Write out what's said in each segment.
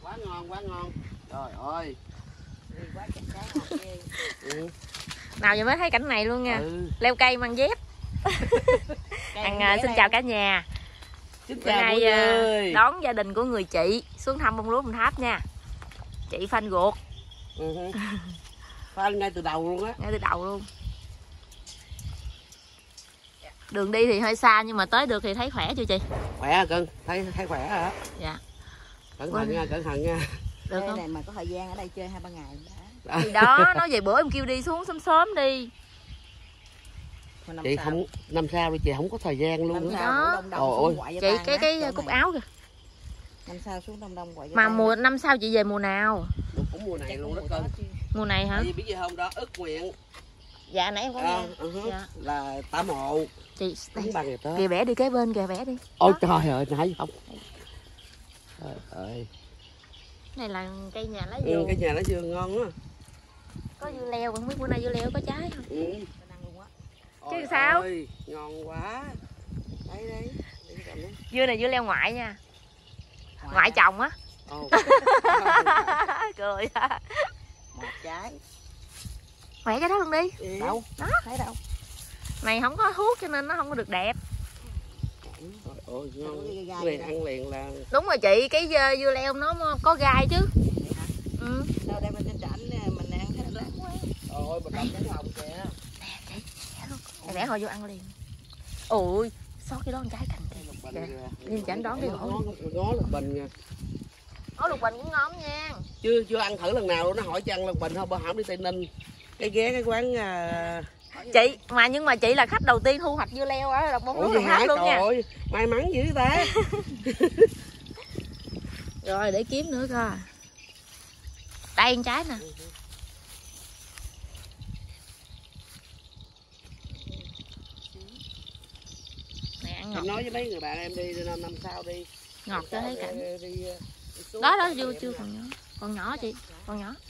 Quá ngon, quá ngon. Trời ơi. Quá chặt trái ngọt ghê. Nào giờ mới thấy cảnh này luôn nha. Leo cây mang dép. Xin chào cả nhà. Xin Bữa chào nay mọi người. đón gia đình của người chị xuống thăm bông lúa Đồng Tháp nha. Chị phanh ruột. Phanh ngay từ đầu luôn á. Ngay từ đầu luôn. Đường đi thì hơi xa nhưng mà tới được thì thấy khỏe chưa chị? Khỏe hả cưng? Thấy khỏe hả? Dạ. Cẩn thận nha, cẩn thận nha. Được không? Này mà có thời gian ở đây chơi 2-3 ngày đã. Thì đó, nói về bữa em kêu đi xuống sớm sớm đi. Chị không, năm sau đi chị không có thời gian luôn đó. Chị cái cúc áo kìa. Năm sau xuống Đông Đông quậy. Mà mùa năm sau chị về mùa nào? Cũng mùa này luôn đó cưng. Mùa này hả? Chị biết gì không đó, ức nguyện. Dạ nãy em có nghe. Dạ. Là tả mộ. Chị đánh bằng người ta. Kìa vẽ đi kế bên kìa, vẽ đi. Ôi trời ơi, nãy không. Trời ơi. Này là cây nhà lá dừa. Cây nhà lá dừa ngon á. Có dưa leo, không biết bữa nay dưa leo có trái không? Chứ Ôi sao? ơi, ngon quá. Đấy. Dưa này dưa leo ngoại nha. Ngoại chồng á. Cười á. Một trái. Khỏe cái đó luôn đi. Đâu? Đó. Thấy đâu? Này không có thuốc cho nên nó không có được đẹp. Ôi ngon. Liền ăn liền là. Đúng rồi chị, cái dưa leo nó có gai chứ. Ừ. Đâu đây mình trên rảnh mình ăn hết lát quá. Ôi mình cầm cái hồng kìa. Nè chị, vẽ luôn. Vẽ hồi vô ăn liền. Ôi, xót cái đó con trái cành kìa. Nhưng chẳng đón cái gỗ. Ngó lục bình nha. Ngó lục bình cũng ngon nha. Chưa ăn thử lần nào luôn, nó hỏi cho ăn lục bình không, bữa hổm đi Tây Ninh. Cái quán chị nhưng mà chị là khách đầu tiên thu hoạch dưa leo ở bông lúa Đồng Tháp luôn nha. Ơi, may mắn dữ ta. Rồi để kiếm nữa coi. Đây con trái nè. Này ăn ngọt. Em nói với mấy người bạn em đi năm sau đi. Ngọt cho thấy cảnh. Đó chưa còn nhỏ. Còn nhỏ chị, còn nhỏ.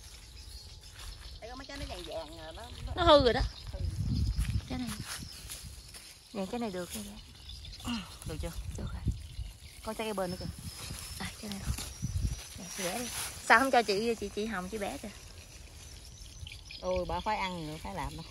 Nó hư rồi đó. Cái này. Nè cái này được cái này. Được chưa? Được rồi. Có trái cây bên nữa kìa. À, cái này rồi. Nè, chị bẻ đi. Sao không cho chị Hồng chị bẻ kìa. Ôi bà phải ăn nữa, phải làm đâu.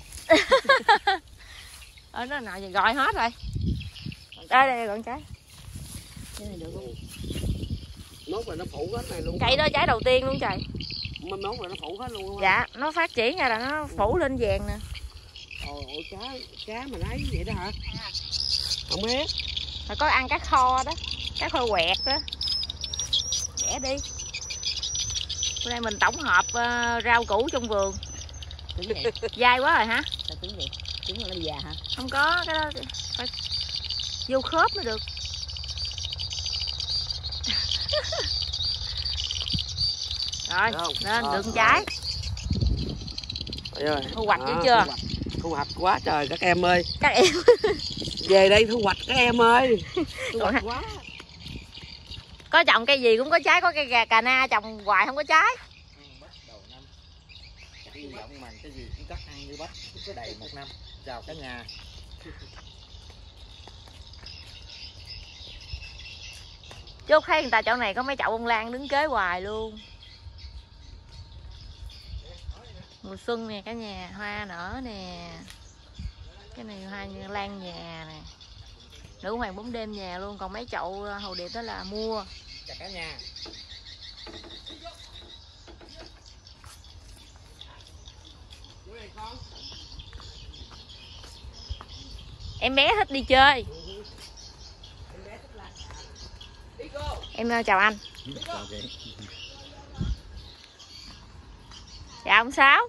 Ở nó nào vậy gọi hết rồi. Đây còn trái. Cái này được không? Nốt là nó phủ hết này luôn. Cây đó trái đầu tiên luôn trời. Nốt là nó phủ hết luôn. Dạ, nó phát triển ra là nó phủ lên vàng nè. Ôi cá mà lấy vậy đó hả? Không biết. Phải có ăn cá kho đó, cá kho quẹt đó. Vẽ đi. Bữa nay mình tổng hợp rau củ trong vườn. Dai quá rồi hả? Sao trứng vậy? Trứng là nó già hả? Không có, cái đó phải vô khớp mới được. Rồi, lên được trái. Thu hoạch chứ chưa? Thu hoạch quá trời các em ơi. Các em về đây thu hoạch các em ơi. Thu hoạch quá. Có trồng cây gì cũng có trái, có cây cà na trồng hoài không có trái. Bắt đầu năm. Hy vọng mà cái gì cũng cắt ăn như bắp cứ đầy một năm. Chào cả nhà. Chốt thấy người ta chỗ này có mấy chậu bông lan đứng kế hoài luôn. Mùa xuân nè cả nhà, hoa nở nè. Cái này hoa lan nhà nè. Nữ hoàng 4 đêm nhà luôn, còn mấy chậu hồ điệp đó là mua. Chào cả nhà. Em bé thích đi chơi. Em chào anh. Chào ông Sáu.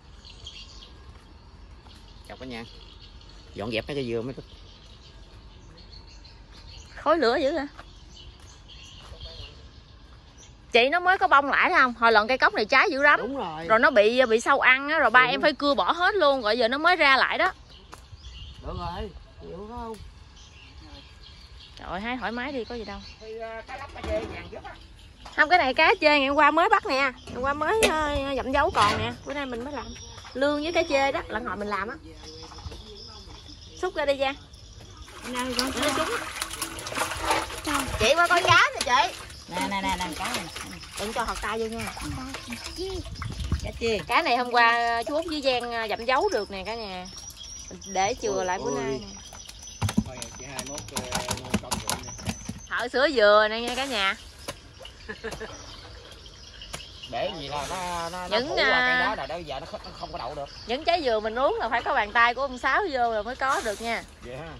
Chào cả nhà. Dọn dẹp mấy cái dừa mới. Khói lửa dữ hả? Chị nó mới có bông lại thấy không? Hồi lần cây cốc này trái dữ lắm. Đúng rồi. Rồi nó bị sâu ăn á, rồi ba em phải cưa bỏ hết luôn, rồi giờ nó mới ra lại đó. Được rồi, hiểu không? Trời ơi, hái thoải mái đi, có gì đâu. Không, cái này cá chê ngày hôm qua mới bắt nè. Hôm qua mới dặm dấu còn nè. Bữa nay mình mới làm. Lương với cá chê đó, lần hồi mình làm á. Xúc ra đi Giang. Chị qua coi cá nè chị. Nè cá này. Đừng cho hột tay vô nha. Cá chi. Cá này hôm qua chú Út với Giang dặm giấu được nè cả nhà. Để chừa lại bữa nay nè. Thôi chị 21 con ruộng nè. Thợ sữa dừa này nha cả nhà. Để gì là nó Những, phủ qua cây đó là bây giờ nó không có đậu được. Những trái dừa mình uống là phải có bàn tay của ông Sáu vô rồi mới có được nha. Vậy ha.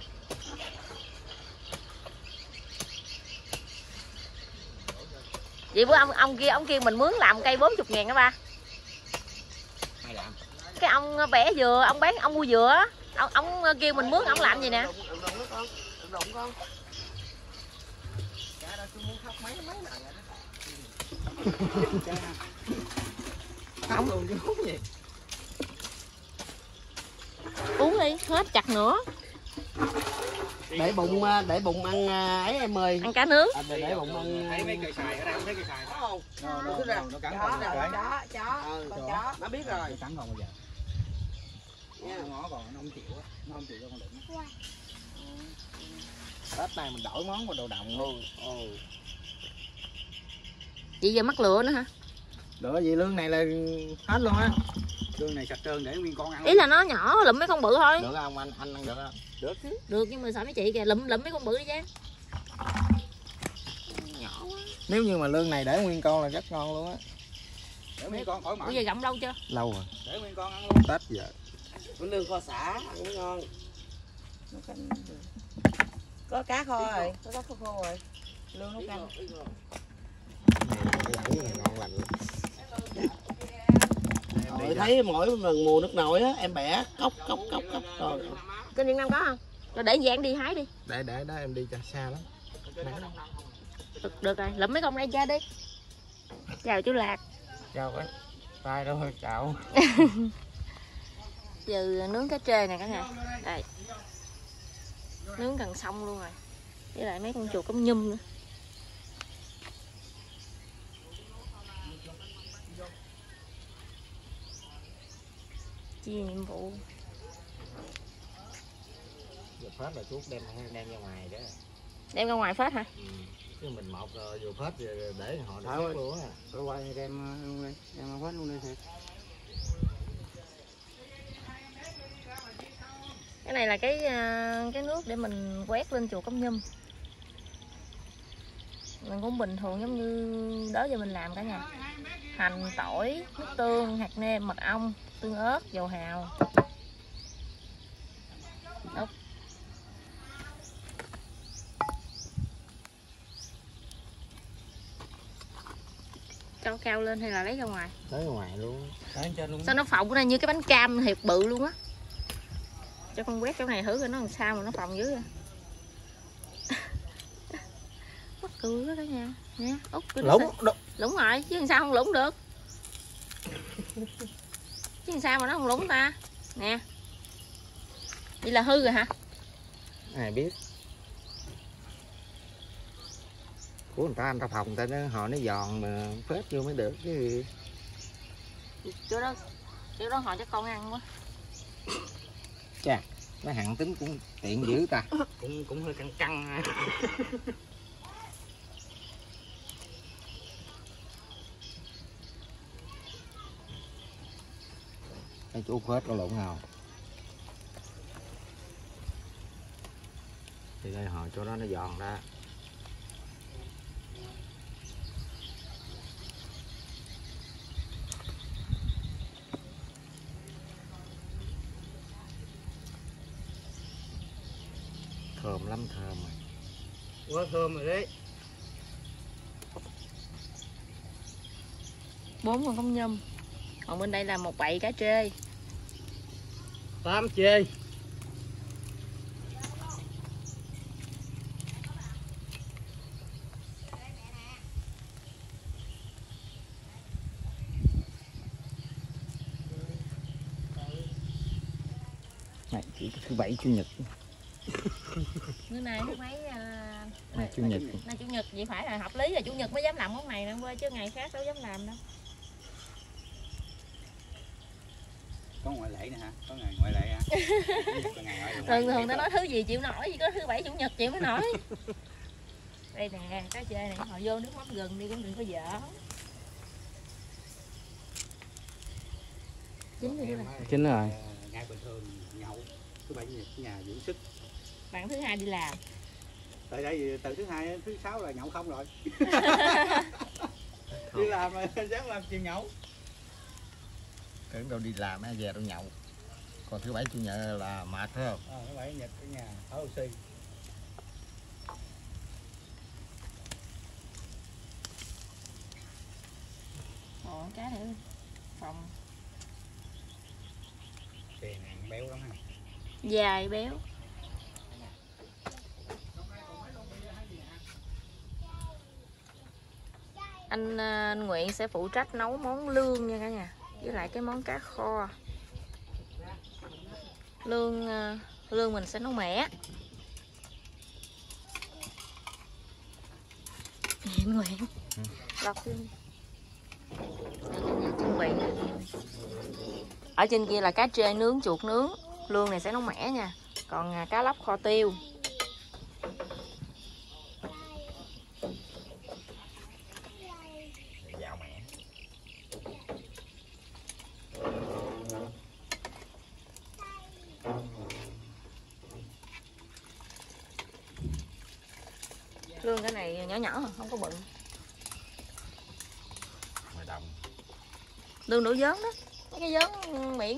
Vậy bữa ông kia mình mướn làm cây 40.000 đó ba. Ai làm? Cái ông bẻ dừa, ông bán ông mua dừa á. Ông kêu mình mướn ông làm gì nè. Đụng con. Cá đó tôi muốn khóc mấy lần rồi đó. Khóc luôn chứ uống gì. Uống đi, hết chặt nữa. Để bụng ăn ấy em ơi. Ăn cá nướng. Để bụng ăn. Thấy mấy cây xài ở đây, thấy cây xài đó không? Nó cắn Chó, con chó. Nó biết rồi. Nó cắn con bây giờ. Nó ngó còn nó không chịu á, nó không chịu cho con đựng. Tết này mình đổi món qua đồ đồng luôn. Chị giờ mắc lửa nữa hả? Lửa gì lương này là hết luôn á. Lương này sạch trơn để nguyên con ăn. Ý là nó nhỏ lụm mấy con bự thôi. Được không anh ăn được không? Được chứ. Được nhưng mà sợ mấy chị kìa lụm mấy con bự đi chứ. Nhỏ quá. Nếu như mà lương này để nguyên con là rất ngon luôn á. Để nguyên con khỏi Bây mặn. giờ gặm lâu chưa? Lâu rồi. Để nguyên con ăn luôn. Tết giờ. Cái lương kho xả ăn cũng ngon. Có cá kho rồi, có cá khô rồi. Lương nấu canh. Này ngon lành luôn. Rồi thấy mỗi lần mùa nước nổi á em bẻ cốc rồi. Kênh Điện Nam có không? Rồi để Giang đi hái đi. Để đó em đi cho xa lắm. Được rồi, lụm mấy con đây ra đi. Chào chú Lạc. Chào ấy. Tay đâu chào. Giờ nướng cá trê nè cả nhà. Đây. Nướng gần xong luôn rồi. Với lại mấy con chuột cống nhum nữa. Chia nhiệm vụ. Giờ phết là chú đem ra ngoài đó. Đem ra ngoài phết hả? Chứ mình một vừa phết để họ được luôn á. Tôi quay đem luôn đi, đem phết luôn đi thiệt. Cái này là cái nước để mình quét lên chuột cống nhum. Mình cũng bình thường giống như đó giờ mình làm cả nhà. Hành, tỏi, nước tương, hạt nêm, mật ong, tương ớt, dầu hào. Úp. Cho cao lên hay là lấy ra ngoài? Lấy ra ngoài luôn. Lấy trên luôn. Sao nó phồng ra như cái bánh cam thiệt bự luôn á. Cho con quét chỗ này thử coi nó làm sao mà nó phồng dữ vậy. Mắc cười quá cả nhà. Nè, Út cứ lũng rồi, chứ làm sao không lũng được. Chứ làm sao mà nó không lũng ta. Nè. Vậy là hư rồi hả? Ai biết. Của người ta phòng người ta họ nó giòn mà phết vô mới được chứ. Chỗ đó họ cho con ăn quá. Chà, nó hạn tính cũng tiện dữ ta. Cũng hơi căng. Cái chú phết có lộn nào. Thì đây họ chỗ đó nó giòn ra. Thơm lắm, thơm rồi. Quá thơm rồi đấy. 4 con cống nhum. Còn bên đây là một bầy cá trê. 8 chê. Này chỉ thứ bảy chủ nhật. Bữa nay thứ mấy Này chủ nhật. Nay chủ nhật vậy phải là hợp lý, là chủ nhật mới dám làm món này nè, chứ ngày khác đâu dám làm đâu. Có ngoại lệ nè hả? Có ngày ngoại lệ hả? Thường ta nói thứ gì chịu nổi, chỉ có thứ bảy chủ nhật chịu mới nổi. Đây nè, cá chê này họ vô nước mắm gừng đi cũng đừng có dở. Chín rồi chứ bà. Chín rồi. Ngày bình thường nhậu thứ bảy chủ nhật nhà dưỡng sức. Bạn thứ hai đi làm. Tại đây từ thứ hai đến thứ sáu là nhậu không rồi. Đi làm mà dám làm chuyện nhậu. Tưởng đâu đi làm về đâu nhậu. Còn thứ bảy chủ nhật là mệt phải không? Thứ bảy chủ nhật ở nhà thở oxy. Ồ, cá này phòng Kè này béo lắm ha. dài béo. Anh Nguyện sẽ phụ trách nấu món lương nha cả nhà, với lại cái món cá kho. Lương mình sẽ nấu mẻ. Nguyện lọc luôn. Chuẩn bị. Ở trên kia là cá trê nướng, chuột nướng. Lương này sẽ nấu mẻ nha. Còn cá lóc kho tiêu. Dạo mẹ. Lương cái này nhỏ nhỏ không có bự. Ngoài đồng. Lương đổ giớn đó. Mấy cái giớn miệng.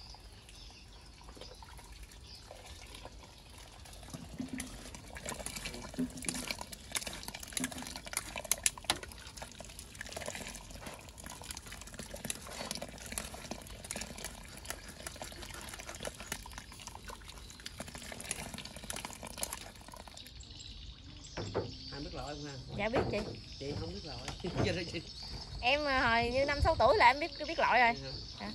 Anh biết lội không ha? Dạ biết chị. Chị không biết lội. Em hồi như 5-6 tuổi là em biết lội rồi. À.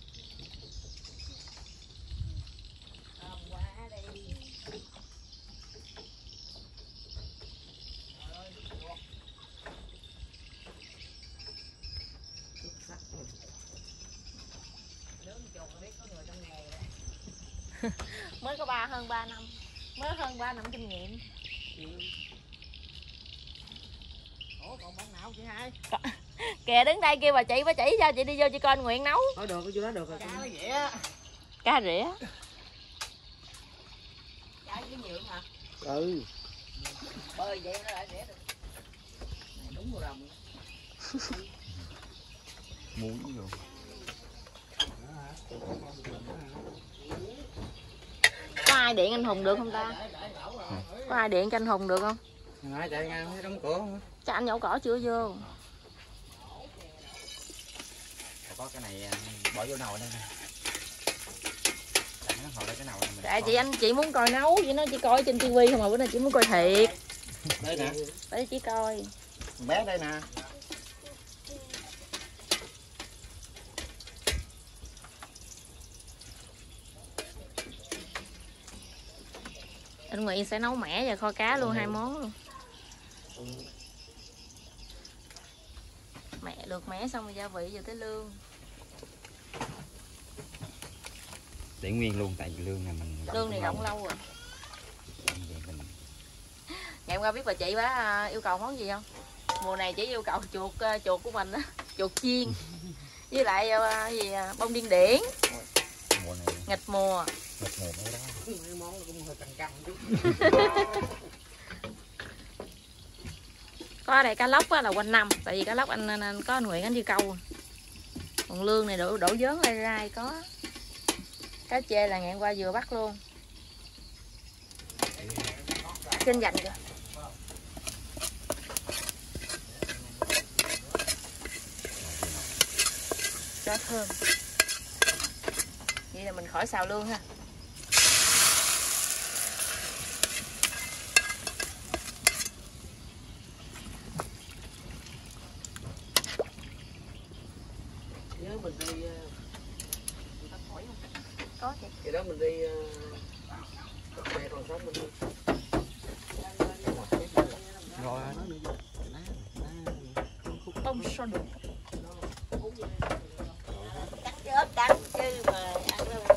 Mới có hơn 3 năm. Mới hơn 3 năm kinh nghiệm. Ủa còn món nào chị hai? Kìa đứng đây kêu bà chỉ cho chị đi vô chị coi anh Nguyện nấu. Thôi được, vô đó được rồi. Cá nó vậy á. Cá rỉa. Cá với nhượng hả? Ừ. Bơi vậy nó lại rỉa được. Này đúng rồi đồng. Muối rồi. Có ai điện anh Hùng được không ta? Có ai điện cho anh Hùng được không? Nói chạy ngang thấy đóng cửa. Cho anh nhổ cỏ chưa vô. Có cái này bỏ vô nồi đây nè. Nó hồi đây cái nồi này mình. Tại chị muốn coi nấu vậy nó chỉ coi trên tivi không mà bữa nay chị muốn coi thiệt. Đây nè. Để chỉ coi. Bé đây nè. Anh Nguyện sẽ nấu mẻ và kho cá luôn, hai món luôn. Mẹ được mẻ xong rồi gia vị giờ tới lương. Để nguyên luôn tại vì lương này mình Lương này đọng lâu rồi. Mình... Ngày hôm qua biết bà chị bá yêu cầu món gì không? Mùa này chỉ yêu cầu chuột của mình á, chuột chiên. Với lại gì bông điên điển. Mùa này nghịch mùa. nghịch mùa mới đó. Mấy món nó cũng hơi căng chút. Có ở đây cá lóc là quanh năm, tại vì cá lóc anh có anh Nguyện anh đi câu. Còn lương này đổ giớn lai rai có. Cá chê là ngày hôm qua vừa bắt luôn. Trên dành kìa. Cho thơm. Vậy là mình khỏi xào lương ha. Nhớ mình đi Có chị. thì đó mình đi mẹ còn sống mình đi. Rồi Bông son được. Cắt chết cắn chứ mà ăn đâu.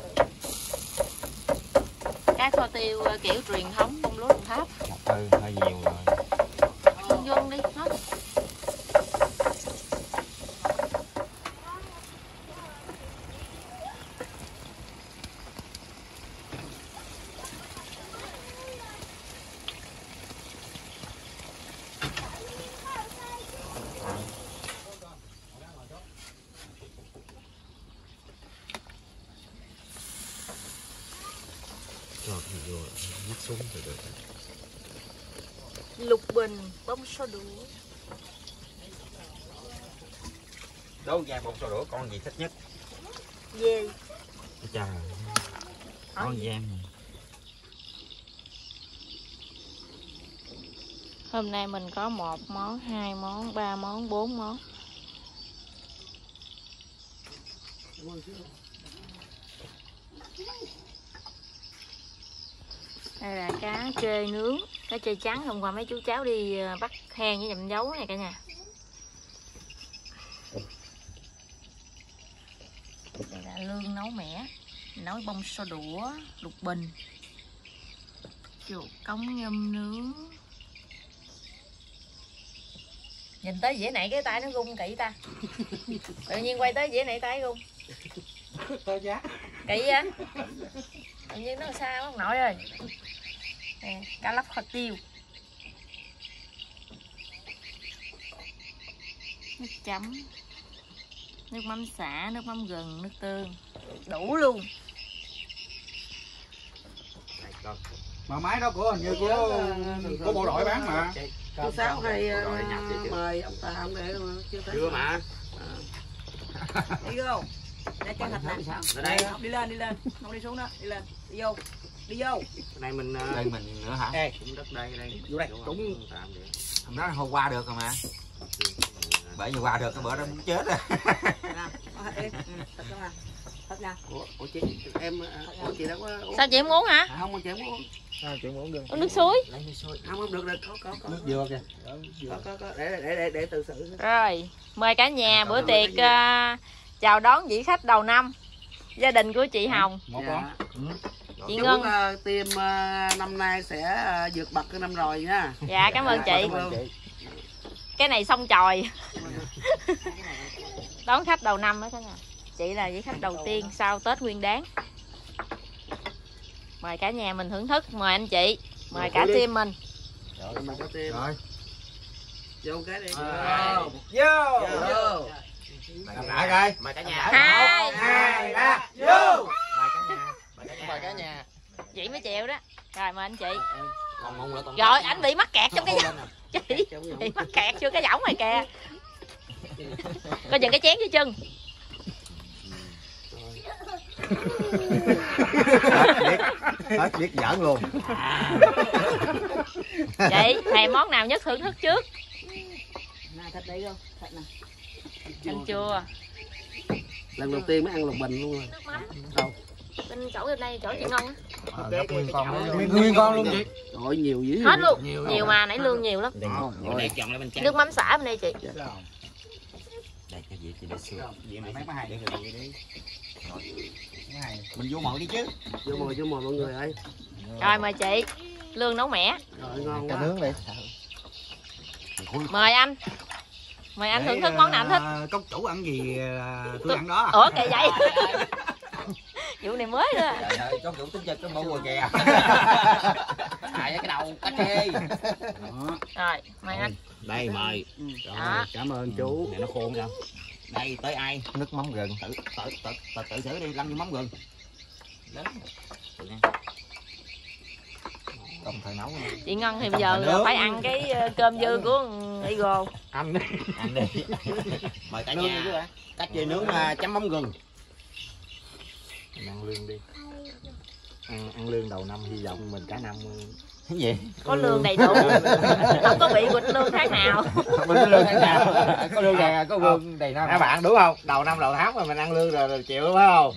Cá kho tiêu kiểu truyền thống bông lúa Đồng Tháp. hơi nhiều rồi. súng thì được. Lục bình, bông so đũa. Đâu Giang bông so đũa con gì thích nhất? Dê. Trời, con Giang. Hôm nay mình có 1 món, 2 món, 3 món, 4 món. Đây là cá trê nướng, cá trê trắng. Hôm qua mấy chú cháu đi bắt hen với nhậm dấu này cả nhà. Đây là lương nấu mẻ, nấu bông so đũa, lục bình, chuột cống ngâm nướng. Nhìn tới dĩa này cái tay nó rung kỹ ta. Tự nhiên quay tới dĩa này tay rung. Kỹ á. Tự nhiên nó sao ông nội ơi. Nè, cá lóc kho tiêu. Nước chấm, nước mắm xả, nước mắm gừng, nước tương. Đủ luôn. Mà máy đó của hình như của bộ đội bán mà. Chú Sáu hay mời ông Tam để chưa mà. Đi vô. Đây chân thịt nè. Đây đi lên, không đi xuống đó, đi lên. Đi vô. này mình Đây mình nữa hả? Ê, cũng đất đây Vô đây, cũng hôm đó hôm qua được rồi mà. Bởi vì qua được cái bữa đó muốn chết rồi. Thật nè. Ủa chị em chị đã có Sao chị không uống hả? không chị muốn uống. Sao chị muốn được? Uống nước suối. Lấy nước suối. Không được có Nước dừa kìa. có để tự xử. Rồi, mời cả nhà bữa tiệc chào đón vị khách đầu năm. Gia đình của chị Hồng. Một con. Chị Chú Ngân. team năm nay sẽ vượt bậc cái năm rồi nha. Dạ cảm ơn chị. Cái này xong chòi. Đón khách đầu năm đó cả nhà. Chị là vị khách đầu tiên sau Tết Nguyên Đán. Mời cả nhà mình thưởng thức, mời anh chị, mời cả team mình. Rồi mình có team. Rồi. Vô cái đi. Vô. Làm lại coi. Mời cả nhà. 2, 3, vô. Mời cả nhà. Vậy mới chịu đó. Rồi mời anh chị. Còn ngon nữa còn. Rồi anh bị mắc kẹt trong cái võng. Chị bị mắc kẹt vô cái võng này kìa. Coi chừng cái chén dưới chân. Hết biết giỡn luôn. Chị thèm món nào nhất thưởng thức trước. Nè thịt đi vô, thịt nè. Canh chua. Lần đầu tiên mới ăn lục bình luôn rồi. Nước mắm. Đâu? Bên chỗ bên đây chỗ chị Ngân á. Nguyên con luôn chị. Rồi nhiều dữ. Hết luôn. Nhiều mà nãy lương nhiều lắm. Đây chọn lại bên trái. Nước mắm xả bên đây chị. Đây cái gì chị để xưa. Mấy cái hai để rồi đi. Mình vô mồi đi chứ. Vô mồi mọi người ơi. Rồi mời chị. Lương nấu mẻ. Rồi ngon Cá quá. nướng đi. Mời anh. Mời anh thưởng thức món nào anh thích. Cốc chủ ăn gì tôi ăn đó. Ủa kìa vậy. Vụ này mới nữa. Trời ơi, con chủ tính chơi cái mẫu quần kìa. Cái đầu cá chê. Rồi mời anh. Đây mời. Đó. Cảm ơn chú. Này nó khôn không? Đây tới ai? Nước mắm gừng. Tự xử đi, lăn vô mắm gừng. Lớn. Không thời nấu nữa. Chị Ngân thì bây giờ phải ăn cái cơm dư của Eagle. Ăn đi. Mời cả nhà. Cách về nướng chấm mắm gừng. Ăn lương đi. Ăn lương đầu năm hy vọng mình cả năm. Cái gì? Có lương đầy đủ. Không có bị quỵt lương tháng nào. Không có lương tháng nào. Có lương đầy, có lương đầy năm. Các bạn đúng không? Đầu năm đầu tháng mà mình ăn lương rồi chịu phải không?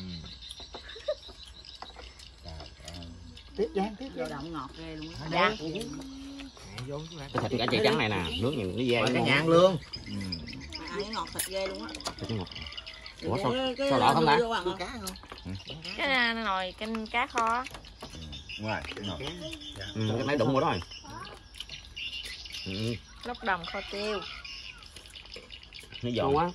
Tiếp Giang, tiếp. Vô động ngọt ghê luôn á. Dạ. Cái thịt cá chê trắng này nè, nước nhìn nó dê. Cái nhà ăn lương. Ăn cái ngọt thịt ghê luôn á. Thịt ngọt. Ủa sao đỏ không ta? Cái nồi canh cá kho. Ngoài. Cái máy đụng vào đó rồi. Lóc đồng kho tiêu. Nó giòn quá.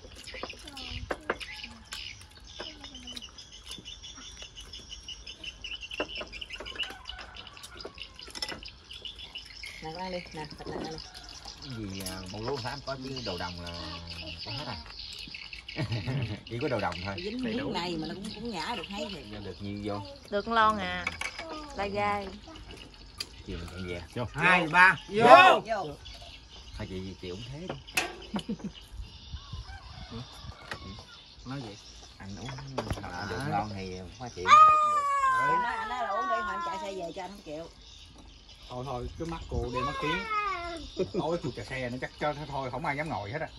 Nè con ăn đi, nè thịt nè ăn đi. Cái gì một lúa thám có chứ đầu đồng là có hết à. Chỉ có đầu đồng thôi. Dính miếng này mà nó cũng nhả được hay thì. Được nhiều vô. Được lon à. Lai gai. Chiều chạy về. Vô. 2, 3. Vô. Vô. Thôi chị chịu cũng thế đi. Nói gì? Anh uống được ngon thì hoa chị. Anh nói là uống đi, hồi anh chạy xe về cho anh không chịu. Thôi cứ mắc cô đem mắc kiến. Tối tôi chạy xe nữa chắc cho thôi không ai dám ngồi hết á.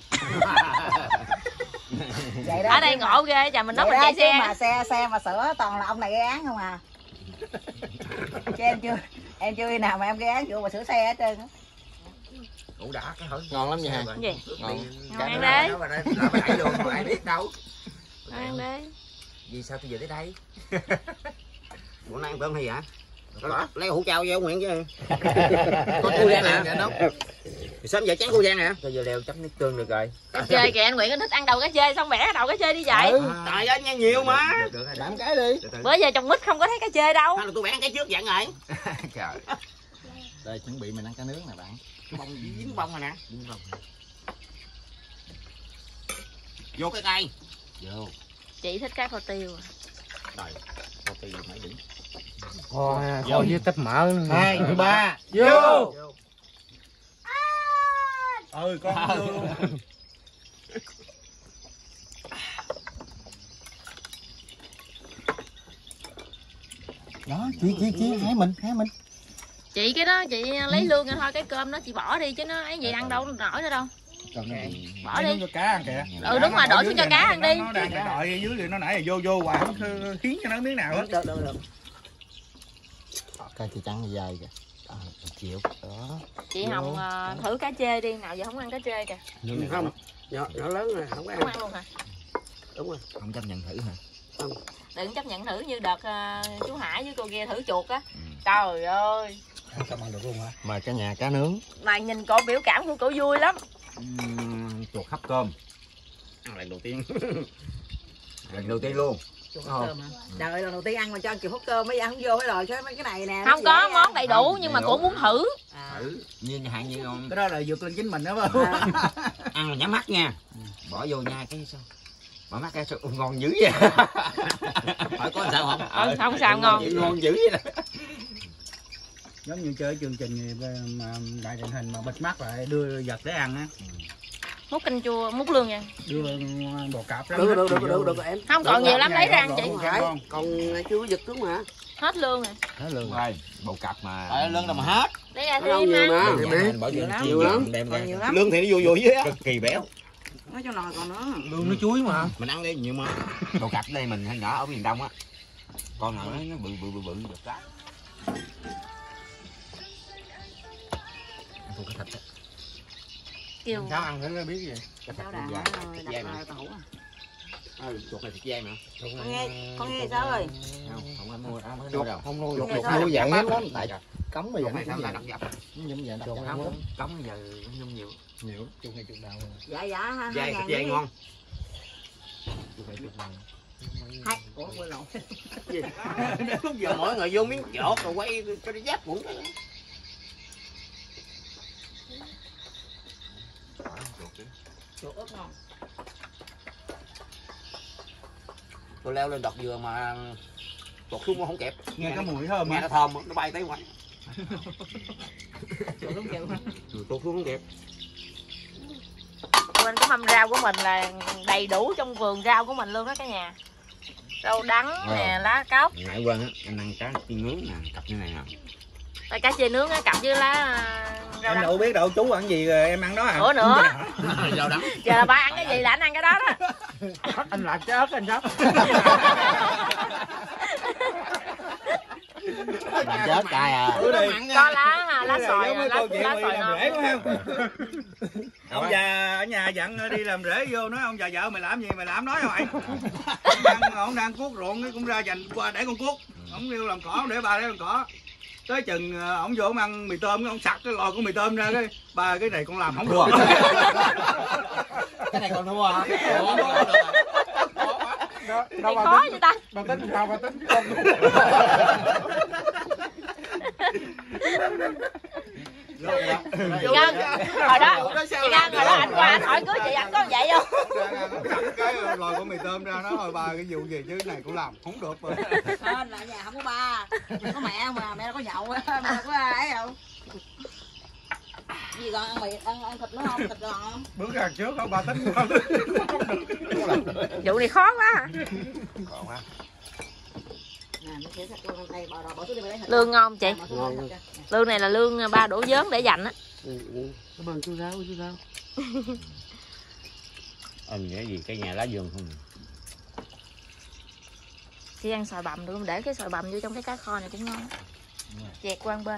Ở đây ngộ ghê, chà mình nói mình chạy xe. Mà xe mà sửa toàn là ông này gây án không à. Chứ em chưa khi nào mà em gây án vụ mà sửa xe hết trơn á. Ủ đã cái hỏi. Ngon lắm nha. Cái gì? Ngon. Ngon đấy. Nó đẩy luôn mà ai biết đâu. Ăn đấy. Vì sao tôi về tới đây? Bữa nay ăn cơm hay hả? Lấy hũ trao vô Nguyễn chứ. Có Cô Giang nè. Sớm giờ chén cô Giang nè. Tôi vừa leo chấm nước tương được rồi. Cá chê kìa, anh Nguyễn anh thích ăn đầu cá chê xong bẻ đầu cá chê đi vậy. Trời ơi nghe nhiều mà. Làm cái đi. Bữa giờ trong mít không có thấy cá chê đâu. Hay là tôi bẻ cái trước dặn rồi. Trời. Đây chuẩn bị mình ăn cá nướng nè bạn. Bông dính bông rồi nè. Vô cái cây. Vô. Chị thích cá kho tiêu. Trời. Có tiền mấy đỉnh. Vô với tép mỡ. 2, 3. Vô. Ừ con vô luôn. Đó, chị hái mình. Chị cái đó chị lấy lương ra thôi, cái cơm đó chị bỏ đi chứ nó ấy vậy ăn đâu nổi nữa đâu. Bỏ đi. Cho cá ăn kìa. Ừ đúng rồi, đổ xuống cho cá ăn đi. Nó đang đợi dưới thì nó nãy là vô hoài không khiến cho nó miếng nào hết. Được. Coi chị trắng dài kìa. Chịu. Đó. Chị Hồng thử cá chê đi, nào giờ không ăn cá chê kìa. Không. Nhỏ lớn rồi không có Không ăn. ăn luôn hả? Đúng rồi. Không chấp nhận thử hả? Đừng chấp nhận thử như đợt chú Hải với cô kia thử chuột á. Trời ơi. Sao ăn được luôn hả? Mời cả nhà cá nướng. Mà nhìn cổ biểu cảm của cổ vui lắm. Chuột hấp cơm. Ăn lần đầu tiên. Lần đầu tiên luôn. Cơm hả? Trời ơi lần đầu tiên ăn mà cho kiểu hút cơm mới ăn không vô hết rồi chứ mấy cái này nè. Không có món đầy đủ nhưng mà cổ muốn thử. Thử. Như hạn như ngon. Cái đó là vượt lên chính mình đó phải không? Ăn là nhắm mắt nha. Bỏ vô nhai cái sao? Bỏ mắt cái sao ngon dữ vậy? Hỏi có sao không? Không sao ngon. Ngon dữ vậy nè. Giống như chơi chương trình mà đại truyền hình mà bịt mắt lại đưa vật để ăn á. Múc canh chua, múc lương nha. Đưa bò cạp đó. Được em. Không còn nhiều lắm lấy ra ăn chị. Còn chưa có giật đúng mà. Hết lương rồi. Hết lương rồi. Bầu cặp mà. Lương đâu mà hết. Lấy ra Đâu thêm nhiều ha. mà. Bỏ vô Nhiều lắm. đem ra. Nhiều lắm. Lương thì nó vô dưới á. Cực kỳ béo. Nói cho nồi còn nữa. Lương nó chuối mà. Mình ăn đi nhiều mà. Bầu cặp đây mình hay nhỏ ở miền Đông á. Con nào nó bự được cái. Ăn thua cái thịt á. Kêu Cháu ăn nó biết gì. Cái Sao thịt đã dài. đặt ra tủ à. Chuột này thịt dây mà. Con nghe sao ơi? Không ai mua đâu, đâu đâu. Không nuôi. Chuột Nuôi dạng hiếm lắm. Tại Cấm mà Chuột này dạng sao là đập dập. Giống dạng chuột chuột không không. cống giờ không nhiều. Nhiều. Chuột này chuột đào. Dạ ha. Dây thịt dây ngon. Chuột này chuột nào. Hai. Ủa quên lộn. Lúc giờ mỗi người vô miếng chuột rồi quay cho nó giáp cũng cái. Chuột ướp ngon. Tôi leo lên đọt dừa mà tuột xuống cũng không kịp. Nghe cái mùi thơm Nghe hả? nó thơm nó bay tới ngoài. Chuột không chịu hả? Tuột xuống không kịp. bên cái mâm rau của mình là đầy đủ trong vườn rau của mình luôn đó cả nhà. Rau đắng nè, lá cóc. Ngại quên á, anh ăn cá nướng nè, cặp như này nè. Rồi cá chê nướng á, cặp với lá rau Anh đắng. đâu biết đâu, chú ăn gì rồi em ăn đó à? Ủa nữa. Rau đắng. Giờ là ba ăn cái gì là anh ăn cái đó đó. Anh làm cái ớt anh sắp. Làm chết cay à. Có lá xoài, Giống lá câu chuyện xoài đi làm non. rễ phải không? Ông già ở nhà dặn đi làm rễ vô nói ông già vợ mày làm gì mày làm nói hoài. Ông đang cuốc ruộng cũng ra dành qua để con cuốc. Ông kêu làm cỏ ông để bà để làm cỏ. Tới chừng ông vô ông ăn mì tôm ông sặc cái lòi của mì tôm ra cái bà cái này con làm không được. Cái này còn thua hả? Thì khó vậy ta. Bà tính sao bà tính không. Chị Ngân, hồi đó anh qua anh hỏi cưới chị anh có vậy không? cái lòi con mì tôm ra nó hỏi bà cái vụ gì chứ cái này cũng làm không được rồi. Hên là nhà không có ba, có mẹ mà mẹ có nhậu á, mẹ có ai không? Gì còn ăn mì ăn thịt nữa không? Thịt giòn không? Bước ra trước không bà tính không được. Vụ này khó quá. Còn quá. Nè, nó sẽ thịt luôn đây, bỏ xuống đi lấy thịt. Lương ngon chị. Ngon. Lương này là lương ba đổ vớn để dành á. Cảm ơn chú Sáu. Anh nghĩa gì cái nhà lá vườn không? Chị ăn xoài bằm được không? Để cái xoài bằm vô trong cái cá kho này cũng ngon. Chẹt qua bên.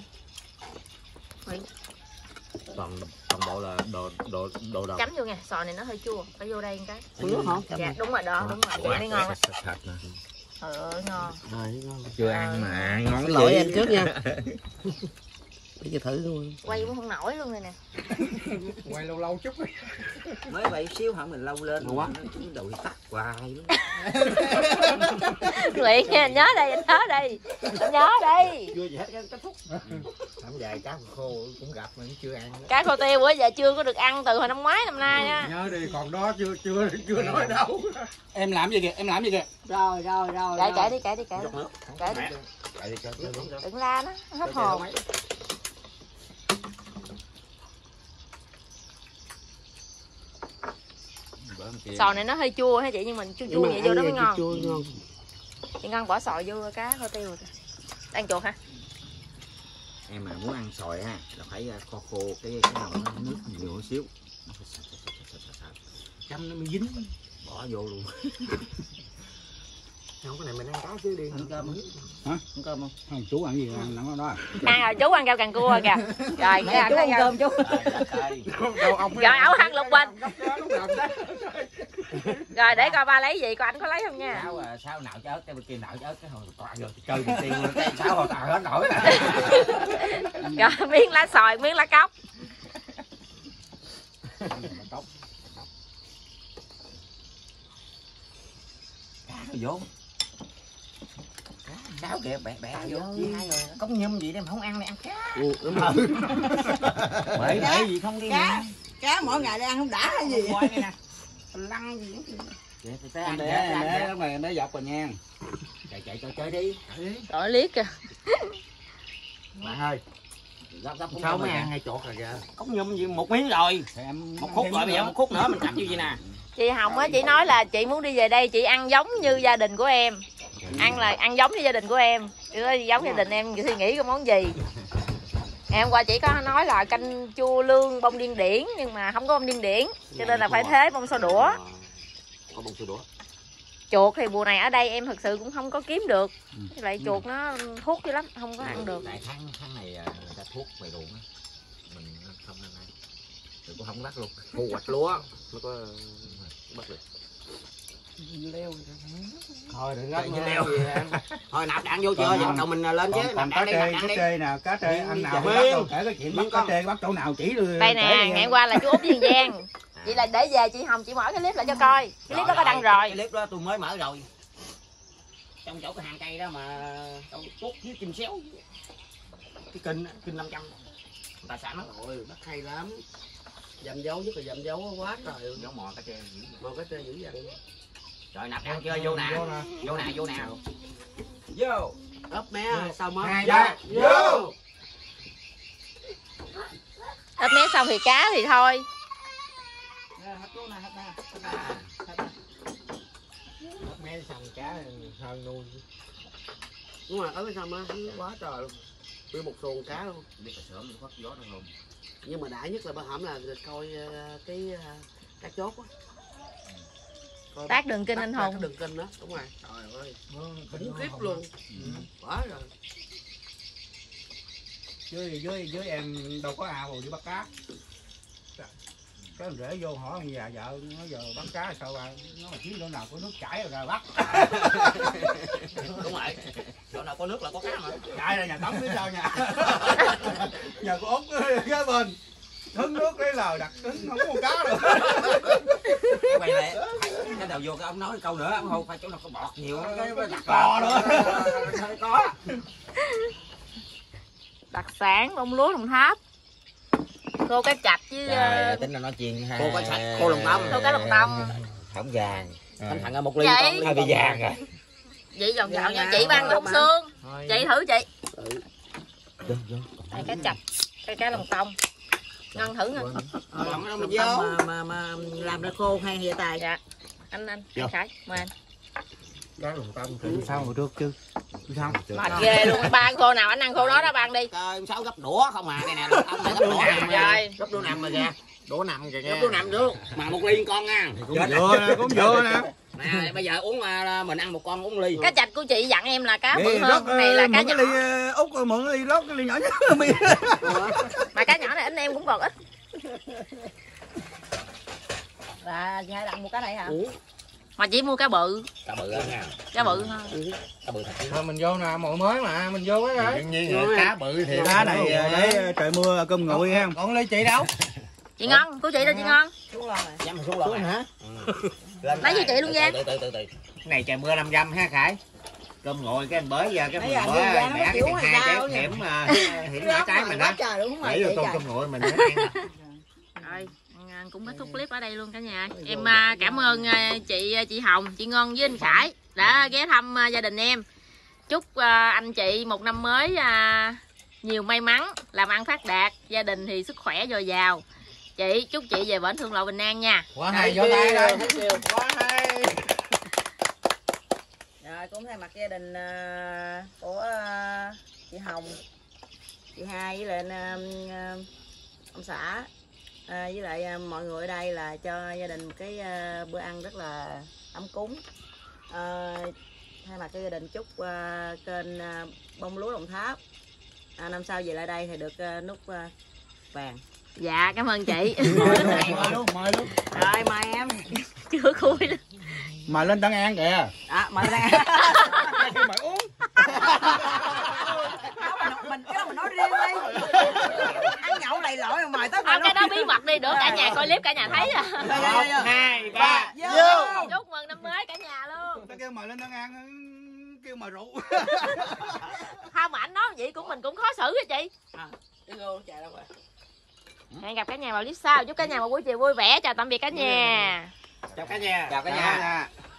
Toàn bộ là đồ độc. Chấm vô nha, xoài này nó hơi chua, phải vô đây một cái. Nước hả? Dạ đúng rồi đó, đúng rồi. Vậy mới ngon á. Sạch nè. Trời ơi ngon. Chưa ăn mà ngon Lỗi gì? em trước nha. Để cho thử luôn. Quay cũng không nổi luôn này nè. Quay lâu chút đi. Mới vậy xíu hả mình lâu lên quá. Chúng đầu tắt hoài luôn. Nguyện nha, nhớ đây, anh nhớ đây. Chưa gì hết kết thúc. Thảm dài cá khô cũng gặp mà cũng chưa ăn. Cá khô tiêu bữa giờ chưa có được ăn từ hồi năm ngoái năm nay á. Nhớ đi, còn đó chưa nói đâu. Em làm gì kìa, Rồi. Kệ đi. Kệ đi. Đừng la nó hết hồn. Xoài này nó hơi chua hả chị, nhưng mình chua vậy vô đó mới ngon. Chua ngon. Chị ngon bỏ xoài vô cá khô tiêu rồi. Ăn chuột hả? Em mà muốn ăn xoài ha là phải kho khô cái nào nó nước nhiều xíu. Nó phải sạch. Chấm nó mới dính. Bỏ vô luôn. Không, cái này mình ăn cá chứ đi. Ăn cơm hả? Hả? Ăn cơm không? Không, chú ăn gì ăn nằm đó. Ăn rồi, chú ăn rau càng cua kìa. Rồi cái ăn Chú ăn cái cơm chú. rồi ấu ăn lục bình. Rồi để coi ba lấy gì, coi anh có lấy không nha. Sao nào cho ớt, cái bên kia nào cho ớt cái hồi toàn rồi chơi bên tiền luôn, cái sao hồi toàn hết nổi. Rồi miếng lá xoài, miếng lá cóc. Vô cá kìa bẻ vô hai người Cống nhum gì em không ăn này ăn cá. bể gì không đi Cá mỗi ngày đi ăn không đã hay gì. Coi đây nè. Lăng gì em để lúc này mới dọc rồi nha. Chạy chơi đi. Rồi liếc kìa. Bạn ơi gấp sao mới ăn 2 chột rồi kìa. Cống nhum gì một miếng rồi. Một khúc rồi bây giờ một khúc nữa mình cắt như vậy nè. Chị Hồng á, chị nói là chị muốn đi về đây chị ăn giống như gia đình của em. Ăn là ăn giống như gia đình của em. Chị nói giống gia đình em suy nghĩ cái món gì. Em qua chị có nói là canh chua lương bông điên điển nhưng mà không có bông điên điển cho nên là phải thế bông xô đũa. Có bông xô đũa. Chuột thì mùa này ở đây em thực sự cũng không có kiếm được. Với lại chuột nó thuốc dữ lắm, không có ăn được. tại tháng này người ta thuốc ngoài ruộng á, mình không ăn ai mình cũng không bắt luôn. Thu hoạch lúa nó có bắt được. Thôi đừng Cái leo. Thôi nạp đạn vô chưa? Giờ bắt đầu mình lên chứ. Còn cá trê nè, cá trê ăn nào bắt đầu kể cái chuyện bắt cá trê bắt chỗ nào chỉ được. Đây nè, ngày qua là chú Út Diên Giang. Chị là để về chị Hồng chị mở cái clip lại cho coi. Cái clip đó có đăng rồi. Cái clip đó tôi mới mở rồi. Trong chỗ cái hàng cây đó mà cút với kim xéo. Cái kinh 500. Tài sản đó. Rồi bắt hay lắm, dầm dấu nhất là dầm dấu quá trời. Dấu mò cá trê dữ. Mò cá trê dữ dằn. Rồi nạp đạn chưa? Vô nè. Vô nè. Vô ấp mé sao mất 2, 3 vô. Ấp mé xong thì cá thì thôi. mé xong cá hơn nuôi. Đúng rồi, ở bên xong á quá trời luôn. Nguyên một xuồng cá luôn. Biết là sớm nó gió nó không. Nhưng mà đã nhất là bữa hổm là coi cái cá chốt á. Tác đường kinh anh Hùng. Đường kinh đó, đúng rồi. Trời ơi, khủng khiếp luôn. Quá rồi. Dưới em đâu có ao đi bắt cá. Cái rễ vô hỏi ông già vợ nó giờ bắt cá sao bà nó mà chỉ chỗ nào có nước chảy rồi ra bắt. Đúng rồi. Chỗ nào có nước là có cá mà. Chạy ra nhà tắm phía sau nhà. Nhà của Út kế bên. Hứng nước lấy lời đặt hứng không có con cá rồi. Quay lại cái đầu vô cái ông nói câu nữa, ông không phải chỗ nào có bọt nhiều cái đặt Cò nữa. có. Đặc sản bông lúa Đồng Tháp. Khô cá chạch với Tính là nói chuyện ha. Khô cá sạch, khô lòng tông. khô cá Đồng Tâm. Không vàng. Thành thằng một ly Vậy? con Hơi bị vàng rồi. Vậy giòn Dạ, giòn nha, dạ, chị ban dạ, đụng mà. xương. thôi. Chị thử chị. Vô, vô. Đây cá chạch, đây cá lồng tông. Ngon thử nha. Lòng đâu mà làm ra khô hay vậy tài. Dạ. Anh Khải, mời anh. Cá lồng tông thì Sao hồi trước chứ? Sao? Mệt ghê luôn, ba ăn khô nào anh ăn khô đó đó ban đi. Trời, sao gấp đũa không à, đây nè ông này gấp đũa nằm Rồi. gấp đũa nằm mà kìa, đũa nằm kìa. gấp đũa nằm được mà một ly con nha. Cũng vừa nè, cũng vừa nè. Nè bây giờ uống mình ăn một con uống ly. Cá chạch của chị dặn em là cá bự Vậy hơn, rót, này là cá mượn nhỏ. cái ly út mượn cái ly rót cái ly nhỏ nhất. Mà cá nhỏ này anh em cũng còn ít. Là chị hai đặt một cái này hả? Mà chỉ mua cá bự, Cá bự á nha. cá bự thôi. Cá bự thật. Thôi mình vô nè, mồi mới mà, mình vô cái rồi. Đương nhiên rồi, cá bự thì Cá này để trời mưa cơm nguội ha. Còn ly chị đâu? Chị ngon, của chị là chị ngon. Xuống lon này. Dám xuống lon hả? Lấy cho chị luôn Giang. Từ từ. Cái này trời mưa 500 ha Khải. Cơm nguội cái anh bới ra cái Nãy mình giờ bới Dương Giang nó bẻ cái chịu chừng hay 2 sao trái nhỉ? hiểm nhỏ trái mình quá đó. trời luôn, không Để vô vậy tô trời. cơm nguội mình mới ăn. Rồi, cũng kết thúc clip ở đây luôn cả nhà. Em cảm ơn chị Hồng, chị Ngon với anh Khải đã ghé thăm gia đình em. Chúc anh chị một năm mới nhiều may mắn, làm ăn phát đạt, gia đình thì sức khỏe dồi dào. Chị chúc chị về bển Hương Lộ bình an nha. Quá hay, vỗ tay đây. Quá hay. Rồi cũng thay mặt gia đình của chị Hồng, chị Hai với lại ông xã với lại mọi người ở đây là cho gia đình một cái bữa ăn rất là ấm cúng. Thay mặt cho gia đình chúc kênh Bông Lúa Đồng Tháp năm sau về lại đây thì được nút vàng. Dạ cảm ơn chị. Mời luôn. Rồi mời em. Chưa khui luôn. Mời lên Tân An kìa. Mời ra. Mời uống. Mình cái đó mình nói riêng đi. Ăn nhậu lầy lội mà mời tới Cái đó bí mật đi, đỡ cả nhà coi clip cả nhà thấy à. 1, 2, 3. Vô. Chúc mừng năm mới cả nhà luôn. Ta kêu mời lên Tân An, kêu mời rượu. Không mà anh nói vậy của mình cũng khó xử hả chị. Vô chạy đâu rồi. Hẹn gặp cả nhà vào clip sau. Chúc cả nhà một buổi chiều vui vẻ. Chào tạm biệt cả nhà. Chào cả nhà. Chào cả nhà.